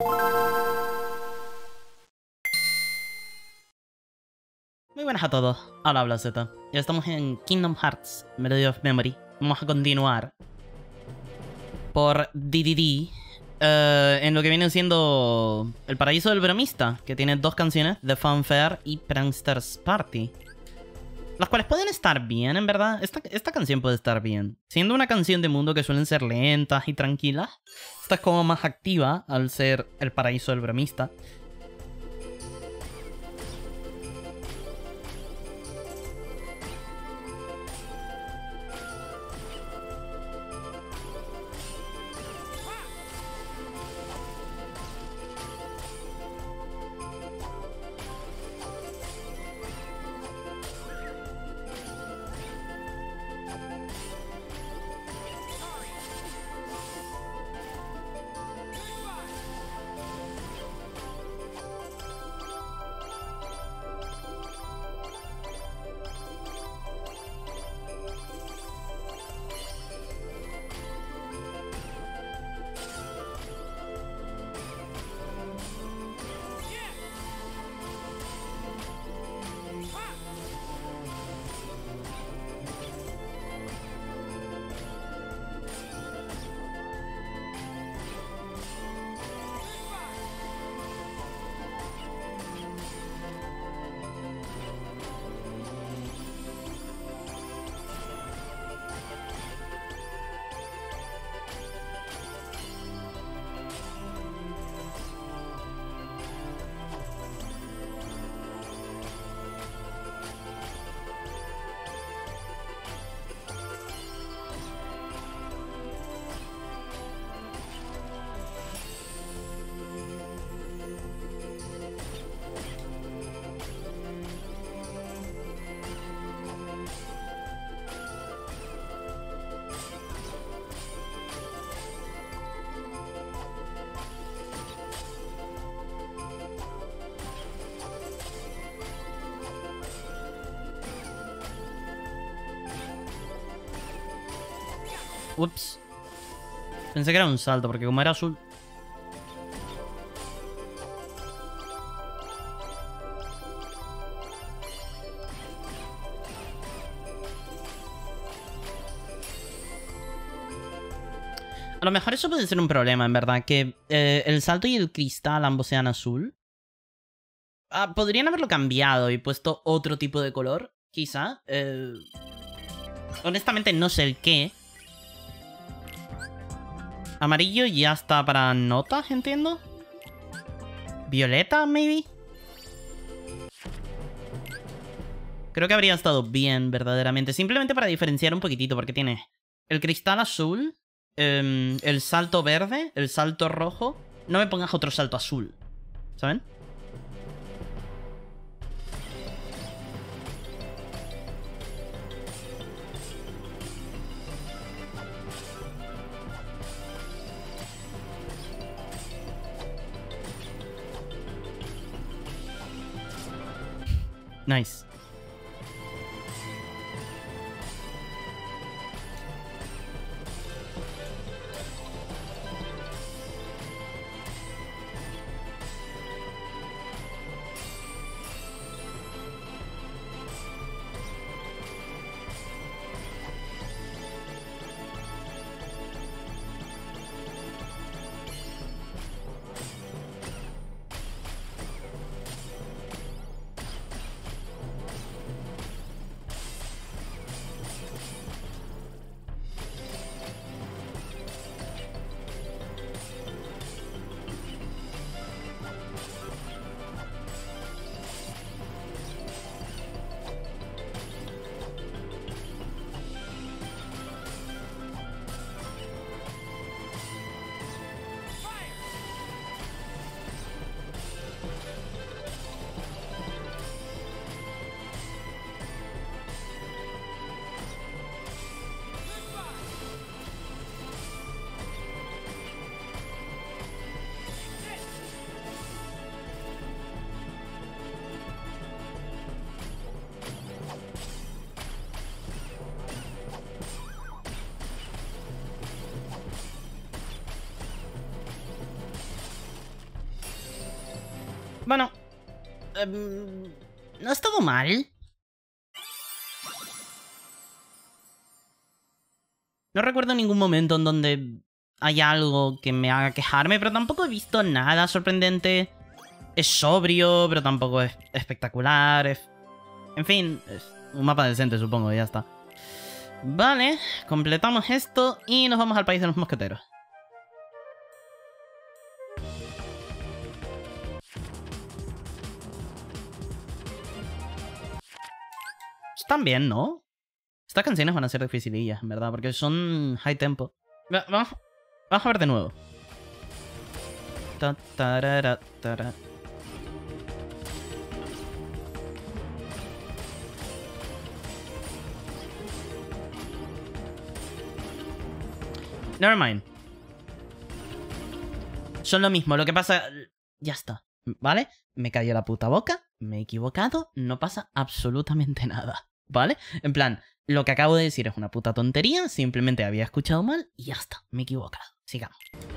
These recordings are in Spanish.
Muy buenas a todos, hola Blazeta. Ya estamos en Kingdom Hearts Melody of Memory. Vamos a continuar por DDD en lo que viene siendo El Paraíso del Bromista, que tiene dos canciones, The Funfair y Prankster's Party, las cuales pueden estar bien, en verdad. Esta canción puede estar bien. Siendo una canción de mundo que suelen ser lentas y tranquilas, esta es como más activa al ser El Paraíso del Bromista. Ups. Pensé que era un salto, porque como era azul... A lo mejor eso puede ser un problema, en verdad, que el salto y el cristal ambos sean azul. Podrían haberlo cambiado y puesto otro tipo de color, quizá. Honestamente no sé el qué. Amarillo ya está para notas, entiendo. Violeta, maybe. Creo que habría estado bien, verdaderamente. Simplemente para diferenciar un poquitito, porque tiene el cristal azul, el salto verde, el salto rojo. No me pongas otro salto azul, ¿saben? Nice. Bueno, no ha estado mal. No recuerdo ningún momento en donde haya algo que me haga quejarme, pero tampoco he visto nada sorprendente. Es sobrio, pero tampoco es espectacular. En fin, es un mapa decente, supongo, y ya está. Vale, completamos esto y nos vamos al país de los mosqueteros. Están bien, ¿no? Estas canciones van a ser dificilillas, en verdad, porque son high tempo. Vamos a ver de nuevo. Ta, tarara, tarara. Nevermind. Son lo mismo, lo que pasa... Ya está, ¿vale? Me cayó la puta boca, me he equivocado, no pasa absolutamente nada, ¿vale? En plan, lo que acabo de decir es una puta tontería, simplemente había escuchado mal y ya está, me he equivocado. Sigamos.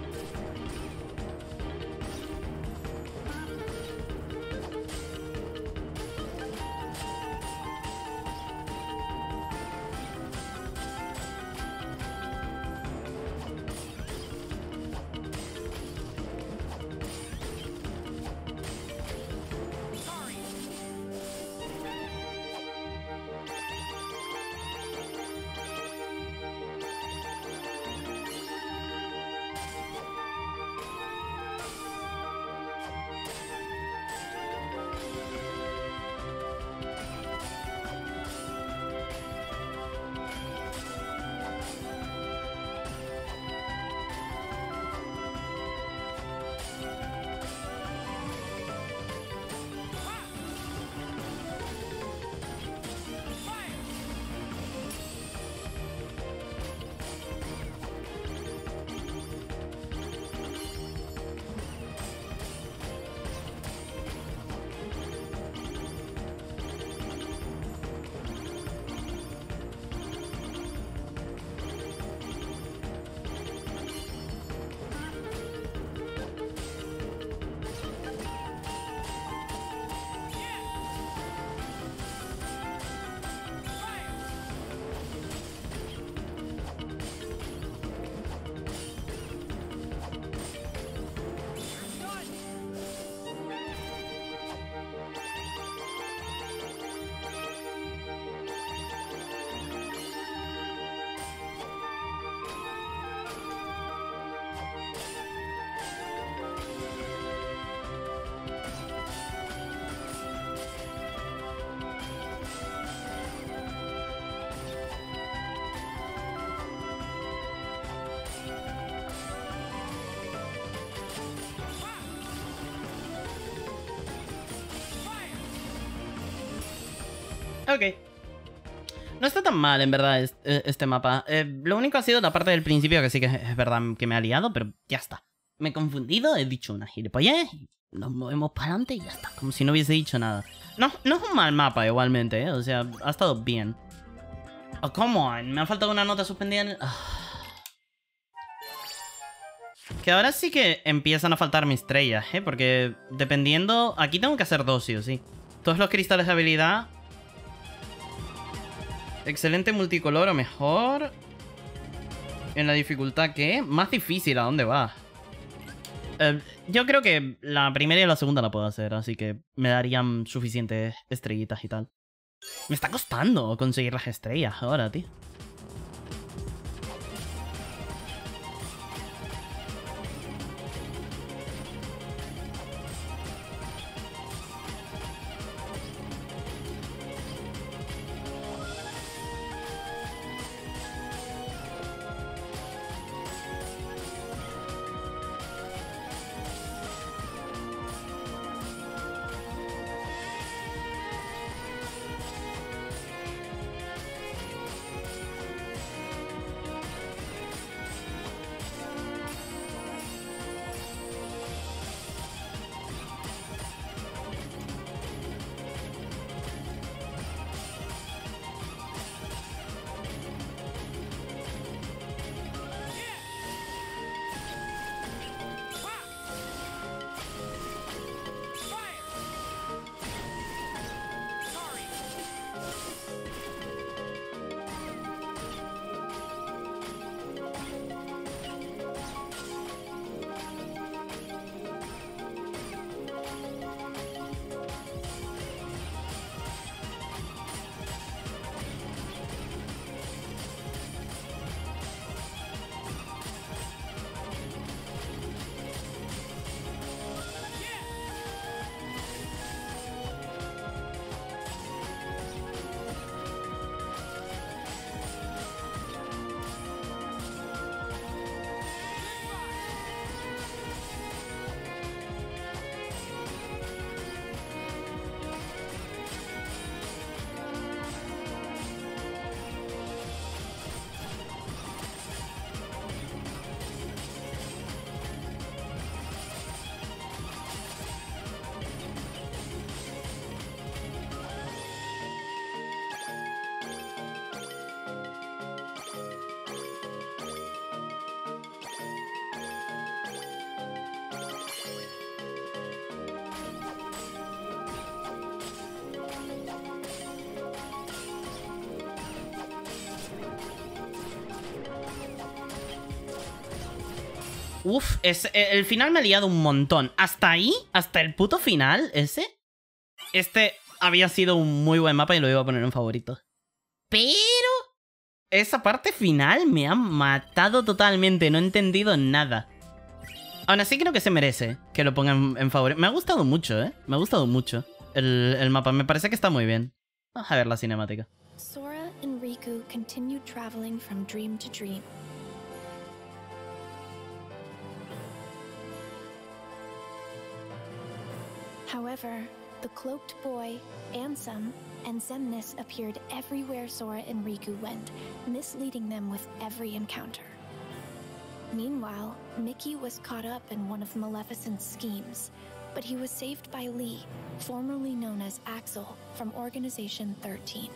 Ok. No está tan mal, en verdad, este mapa. Lo único ha sido la parte del principio, que sí que es verdad que me ha liado, pero ya está. Me he confundido, he dicho una gilipollez, y nos movemos para adelante y ya está. Como si no hubiese dicho nada. No es un mal mapa igualmente, ¿eh? O sea, ha estado bien. Oh, come on, me ha faltado una nota suspendida en el... Que ahora sí que empiezan a faltar mis estrellas, ¿eh? Porque dependiendo... Aquí tengo que hacer dos, sí o sí. Todos los cristales de habilidad... Excelente multicolor o mejor. En la dificultad, ¿qué? Más difícil, ¿a dónde va? Yo creo que la primera y la segunda la puedo hacer, así que me darían suficientes estrellitas y tal. Me está costando conseguir las estrellas ahora, tío. Uf, el final me ha liado un montón. Hasta ahí, hasta el puto final, este había sido un muy buen mapa y lo iba a poner en favorito. Pero esa parte final me ha matado totalmente. No he entendido nada. Aún así creo que se merece que lo pongan en favorito. Me ha gustado mucho, ¿eh? Me ha gustado mucho el mapa. Me parece que está muy bien. Vamos a ver la cinemática. Sora and Riku continued traveling from dream to dream. However, the cloaked boy, Ansem, and Xemnas appeared everywhere Sora and Riku went, misleading them with every encounter. Meanwhile, Mickey was caught up in one of Maleficent's schemes, but he was saved by Lee, formerly known as Axel, from Organization 13.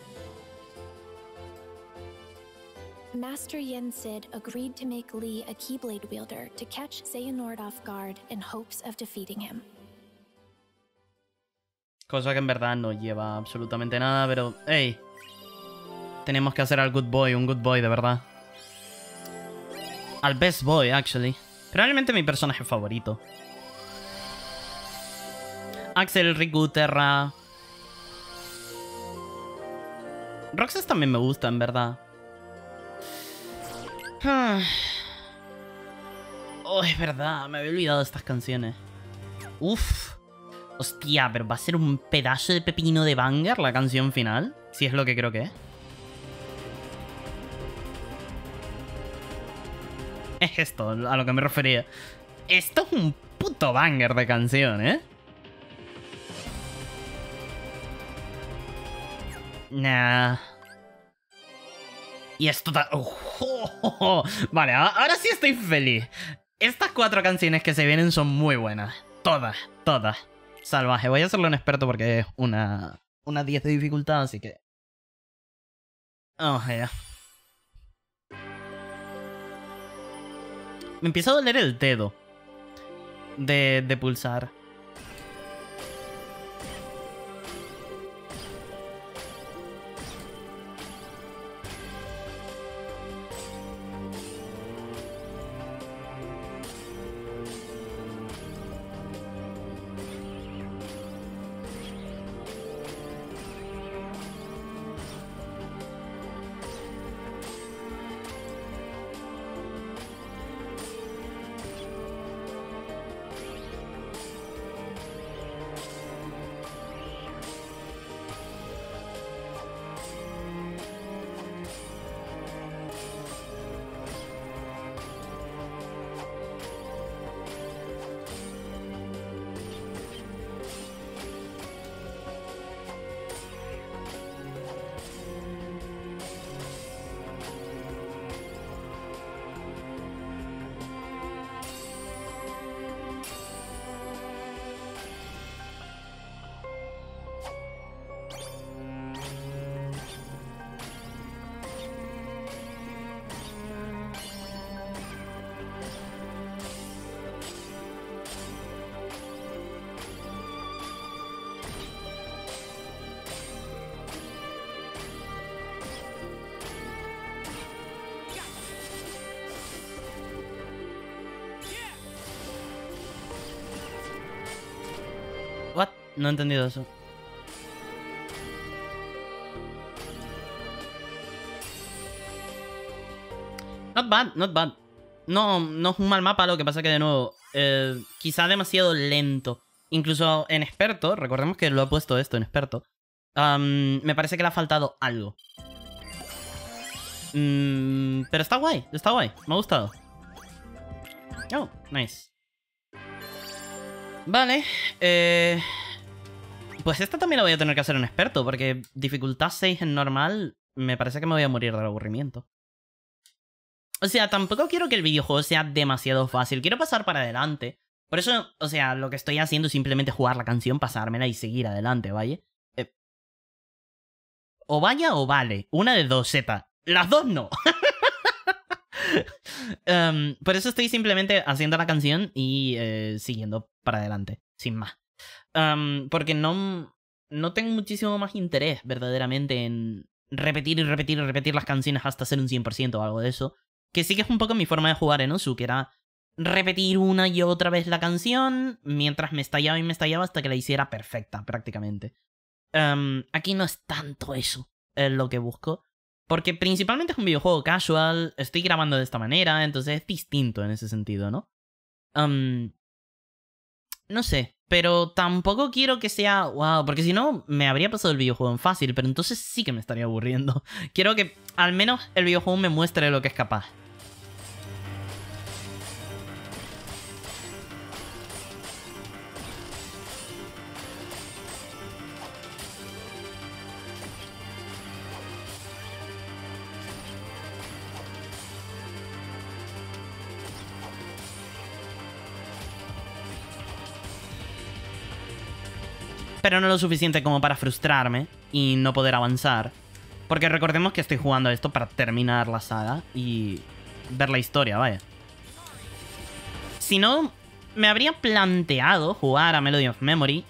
Master Yen Sid agreed to make Lee a Keyblade wielder to catch Xehanort off guard in hopes of defeating him. Cosa que en verdad no lleva absolutamente nada, pero... ¡Ey! Tenemos que hacer al good boy, un good boy de verdad. Al best boy, actually. Probablemente mi personaje favorito. Axel, Riku, Terra... Roxas también me gusta, en verdad. Oh, es verdad, me había olvidado de estas canciones. Uf. Hostia, pero va a ser un pedazo de pepino de banger la canción final. Si es lo que creo que es. Es esto a lo que me refería. Esto es un puto banger de canción, ¿eh? Nah. Y esto... Vale, ahora sí estoy feliz. Estas 4 canciones que se vienen son muy buenas. Todas, todas. Salvaje. Voy a hacerlo en experto porque es una 10 de dificultad, así que... Oh, ya. Me empieza a doler el dedo de pulsar. What? No he entendido eso. Not bad, not bad. No, no es un mal mapa, lo que pasa que de nuevo, quizá demasiado lento. Incluso en experto, recordemos que lo he puesto esto en experto, me parece que le ha faltado algo. Pero está guay, me ha gustado. Oh, nice. Vale, pues esta también la voy a tener que hacer en experto, porque dificultad 6 en normal, me parece que me voy a morir del aburrimiento. O sea, tampoco quiero que el videojuego sea demasiado fácil, quiero pasar para adelante. Por eso, o sea, lo que estoy haciendo es simplemente jugar la canción, pasármela y seguir adelante, ¿vale? O vaya o vale, una de dos, Z. Las dos no. Por eso estoy simplemente haciendo la canción y siguiendo para adelante, sin más. Porque no tengo muchísimo más interés verdaderamente en repetir y repetir y repetir las canciones hasta ser un 100% o algo de eso. Que sí que es un poco mi forma de jugar en Osu, que era repetir una y otra vez la canción mientras me estallaba y me estallaba hasta que la hiciera perfecta, prácticamente. Aquí no es tanto eso lo que busco. Porque principalmente es un videojuego casual, estoy grabando de esta manera, entonces es distinto en ese sentido, ¿no? No sé, pero tampoco quiero que sea wow, porque si no me habría pasado el videojuego en fácil, pero entonces sí que me estaría aburriendo. Quiero que al menos el videojuego me muestre lo que es capaz. Pero no lo suficiente como para frustrarme y no poder avanzar. Porque recordemos que estoy jugando a esto para terminar la saga y ver la historia, vaya. Si no, me habría planteado jugar a Melody of Memory.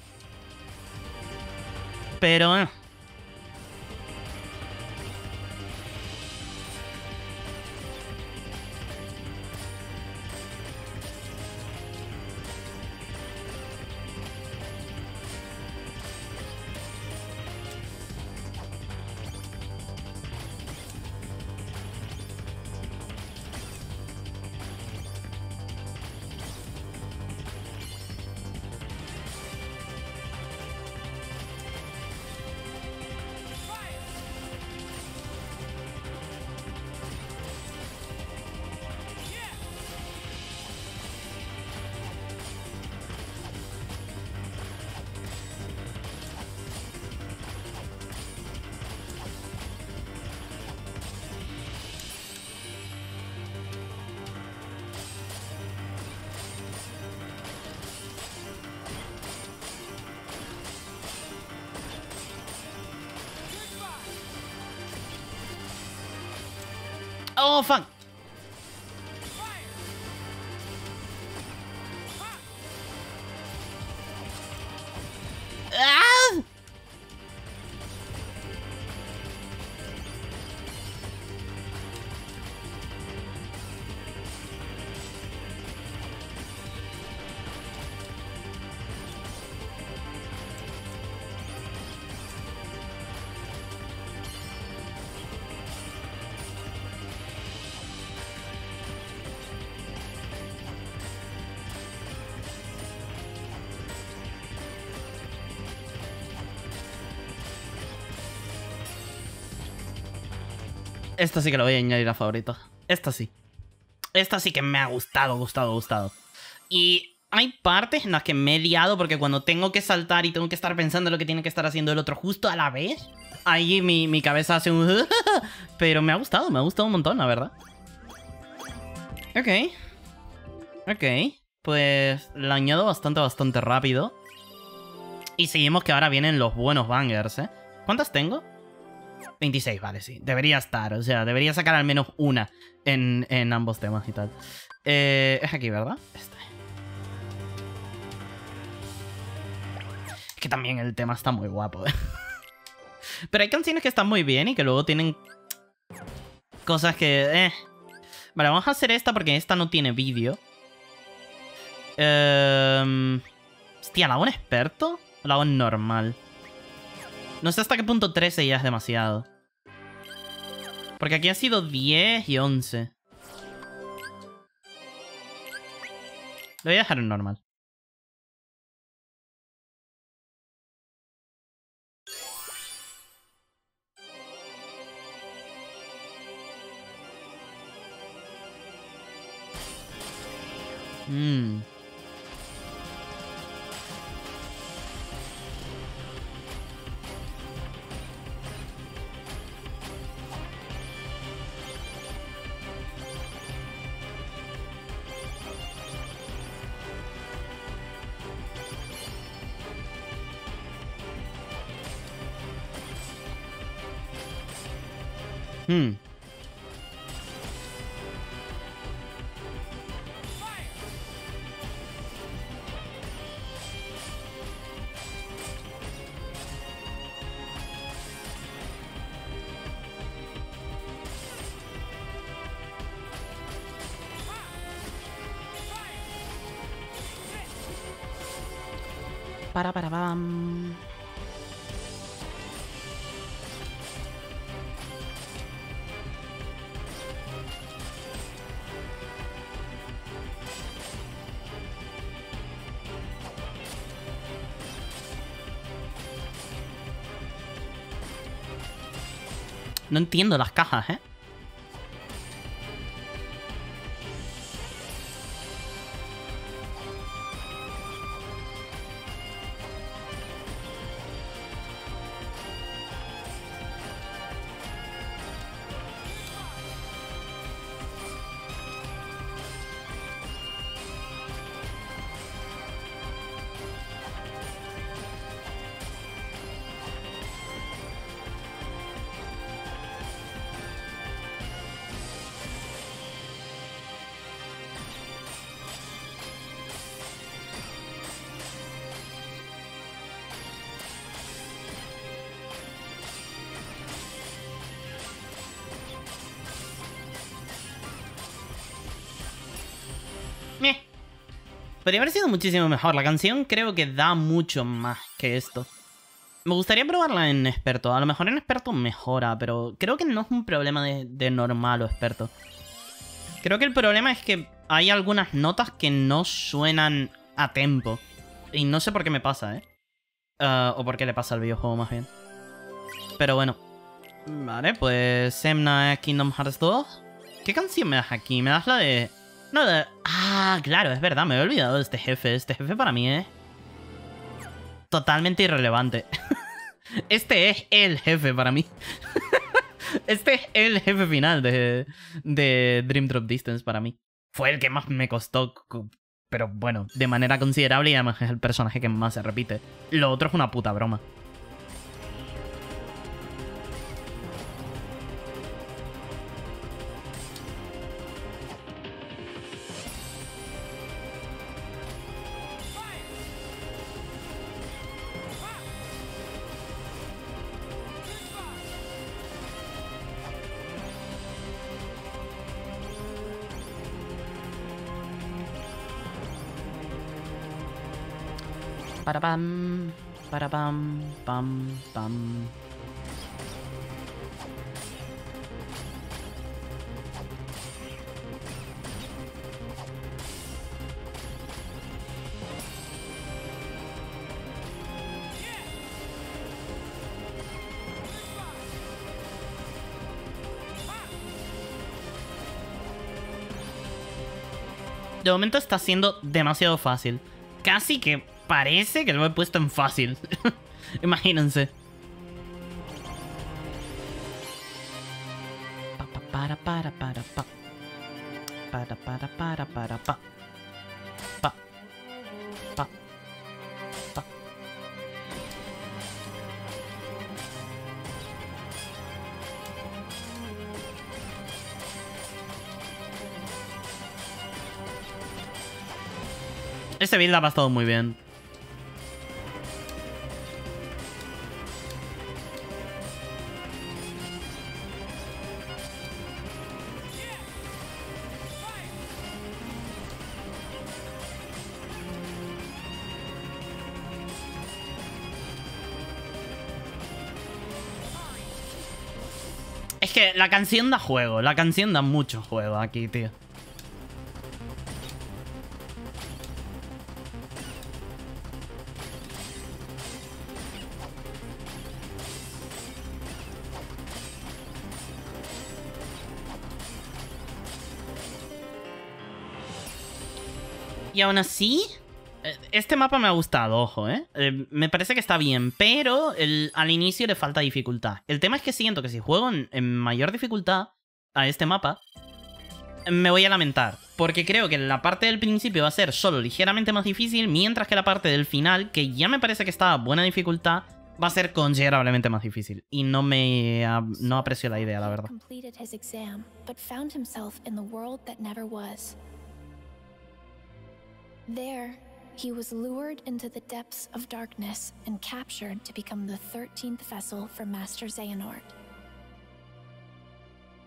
Pero... oh, fuck. ¡Ah! Esta sí que lo voy a añadir a favorito. Esta sí. Esta sí que me ha gustado. Y hay partes en las que me he liado porque cuando tengo que saltar y tengo que estar pensando en lo que tiene que estar haciendo el otro justo a la vez, ahí mi cabeza hace un... Pero me ha gustado un montón, la verdad. Ok. Pues la añado bastante rápido. Y seguimos que ahora vienen los buenos bangers, ¿eh? ¿Cuántas tengo? 26, vale, sí. Debería estar, o sea, debería sacar al menos una en ambos temas y tal. Es aquí, ¿verdad? Este. Es que también el tema está muy guapo, ¿eh? Pero hay canciones que están muy bien y que luego tienen cosas que... Vale, vamos a hacer esta porque esta no tiene vídeo. Hostia, ¿la hago en experto? ¿O la hago en normal? No sé hasta qué punto 13 ya es demasiado. Porque aquí ha sido 10 y 11. Lo voy a dejar en normal. Pam. No entiendo las cajas, ¿eh? Meh. Podría haber sido muchísimo mejor. La canción creo que da mucho más que esto. Me gustaría probarla en experto. A lo mejor en experto mejora, pero creo que no es un problema de normal o experto. Creo que el problema es que hay algunas notas que no suenan a tempo. Y no sé por qué me pasa, ¿eh? O por qué le pasa al videojuego más bien. Pero bueno. Vale, pues Semna Kingdom Hearts 2. ¿Qué canción me das aquí? Me das la de... No, de... Ah, claro, es verdad, me he olvidado de este jefe. Este jefe para mí es totalmente irrelevante. Este es el jefe para mí. Este es el jefe final de Dream Drop Distance para mí. Fue el que más me costó, pero bueno, de manera considerable, y además es el personaje que más se repite. Lo otro es una puta broma. Para pam, pam, pam. De momento está siendo demasiado fácil. Casi que parece que lo he puesto en fácil. Imagínense. Para pa. Pa. Pa. Pa. Este build ha pasado muy bien. Es que la canción da juego, la canción da mucho juego aquí, tío. Y aún así, este mapa me ha gustado, ojo, ¿eh? Me parece que está bien, pero al inicio le falta dificultad. El tema es que siento que si juego en mayor dificultad a este mapa, me voy a lamentar. Porque creo que la parte del principio va a ser solo ligeramente más difícil, mientras que la parte del final, que ya me parece que está a buena dificultad, va a ser considerablemente más difícil. Y no aprecio la idea, la verdad. There, he was lured into the depths of darkness and captured to become the 13th vessel for Master Xehanort.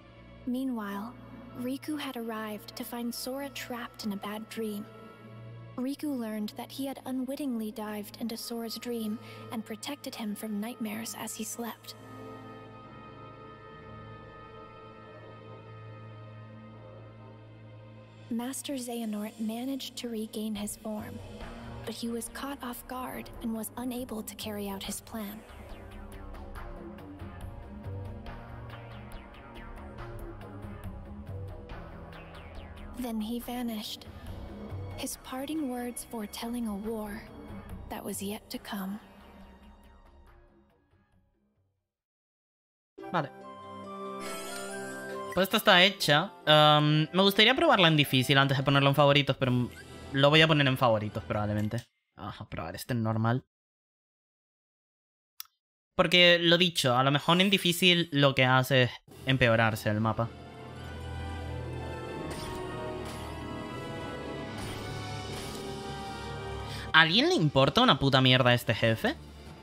Meanwhile, Riku had arrived to find Sora trapped in a bad dream. Riku learned that he had unwittingly dived into Sora's dream and protected him from nightmares as he slept. Master Xehanort managed to regain his form, but he was caught off guard and was unable to carry out his plan. Then he vanished, his parting words foretelling a war that was yet to come. Vale. Pues esta está hecha. Me gustaría probarla en difícil antes de ponerlo en favoritos, pero lo voy a poner en favoritos probablemente. Vamos a probar este en normal. Porque lo dicho, a lo mejor en difícil lo que hace es empeorarse el mapa. ¿A alguien le importa una puta mierda este jefe?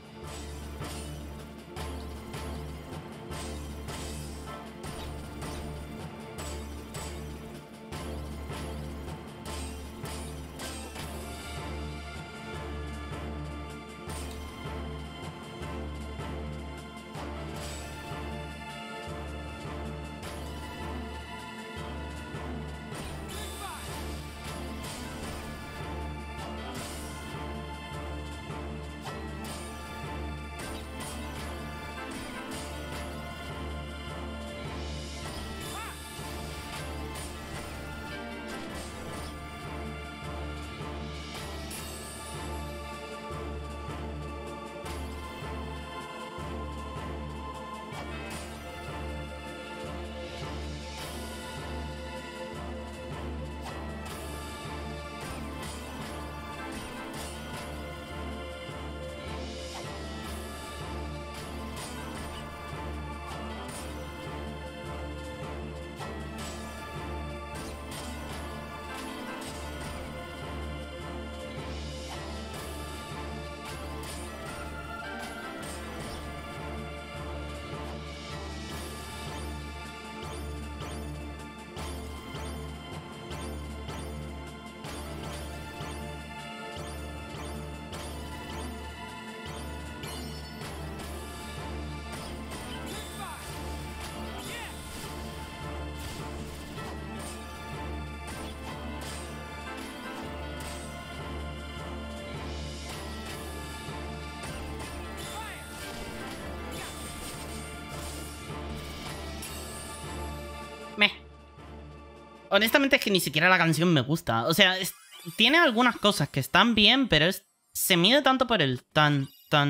Honestamente es que ni siquiera la canción me gusta. O sea, tiene algunas cosas que están bien, pero se mide tanto por el tan.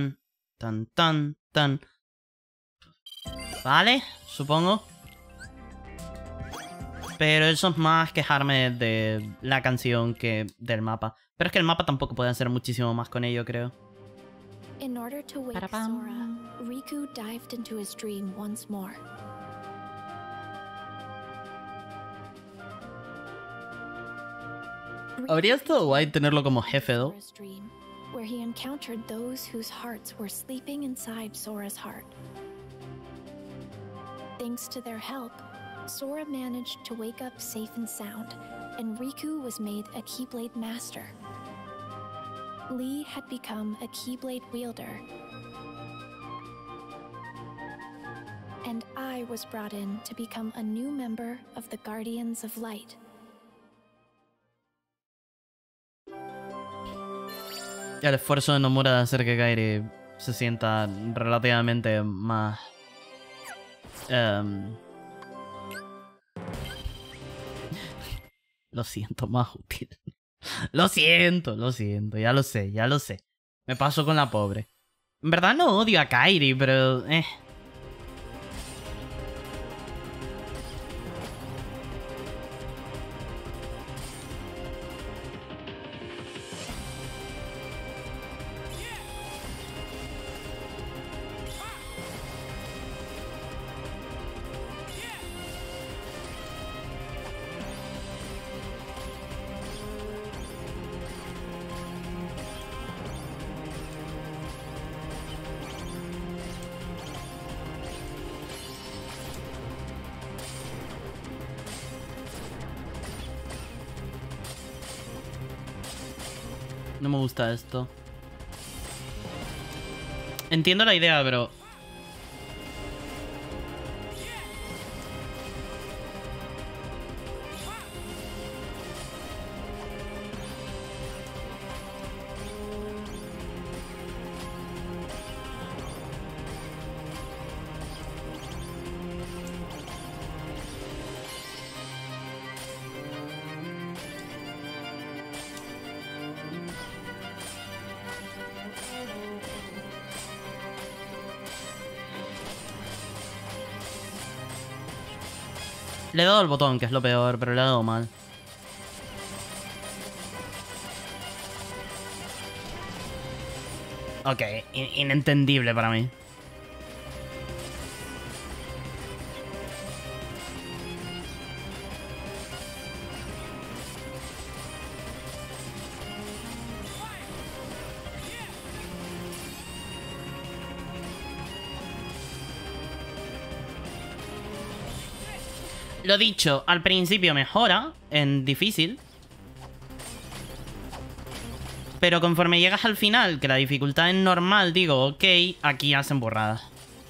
Vale, supongo. Pero eso es más quejarme de la canción que del mapa. Pero es que el mapa tampoco puede hacer muchísimo más con ello, creo. In order to wake Sora, Riku dived into his dream once more. Habría estado guay tenerlo como jefe, ¿no? Where he encountered those whose hearts were sleeping inside Sora's heart. Thanks to their help, Sora managed to wake up safe and sound, and Riku was made a Keyblade Master. Lee had become a Keyblade wielder, and I was brought in to become a new member of the Guardians of Light. El esfuerzo de Nomura de hacer que Kairi se sienta relativamente más... Lo siento, más útil. Lo siento, ya lo sé. Me paso con la pobre. En verdad no odio a Kairi, pero... No me gusta esto. Entiendo la idea, pero... Le he dado el botón, que es lo peor, pero le he dado mal. Ok, inentendible para mí. Lo dicho, al principio mejora en difícil. Pero conforme llegas al final, que la dificultad es normal, digo, ok, aquí hacen burradas.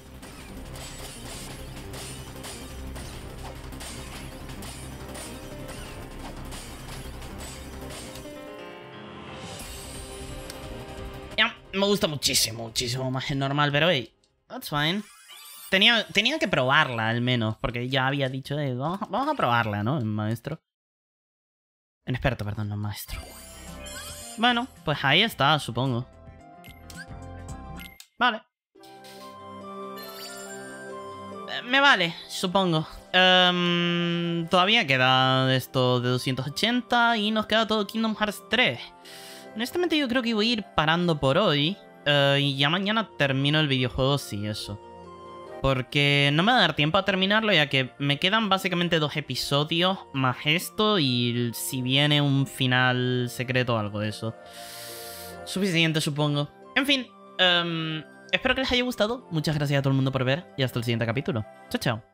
Ya, me gusta muchísimo, muchísimo más en normal, pero hey, that's fine. Tenía que probarla al menos, porque ya había dicho, vamos a probarla, ¿no? En maestro. En experto, perdón, no en maestro. Bueno, pues ahí está, supongo. Vale. Me vale, supongo. Todavía queda esto de 280 y nos queda todo Kingdom Hearts 3. Honestamente yo creo que voy a ir parando por hoy. Y ya mañana termino el videojuego, sí, eso. Porque no me va a dar tiempo a terminarlo, ya que me quedan básicamente 2 episodios más esto y si viene un final secreto o algo de eso. Suficiente, supongo. En fin, espero que les haya gustado. Muchas gracias a todo el mundo por ver y hasta el siguiente capítulo. Chao, chao.